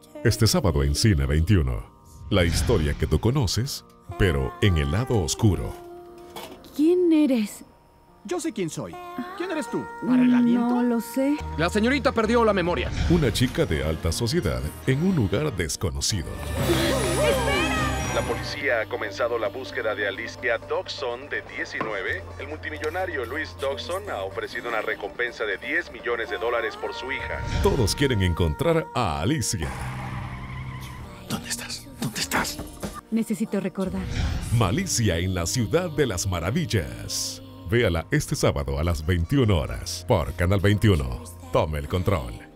Este sábado en Cine 21. La historia que tú conoces, pero en el lado oscuro. ¿Quién eres? Yo sé quién soy. ¿Quién eres tú? ¿Para el aliento? No lo sé. La señorita perdió la memoria. Una chica de alta sociedad en un lugar desconocido. La policía ha comenzado la búsqueda de Alicia Dodson, de 19. El multimillonario Louis Dodson ha ofrecido una recompensa de $10 millones por su hija. Todos quieren encontrar a Alicia. ¿Dónde estás? ¿Dónde estás? Necesito recordar. Malicia en la Ciudad de las Maravillas. Véala este sábado a las 21 horas por Canal 21. Tome el control.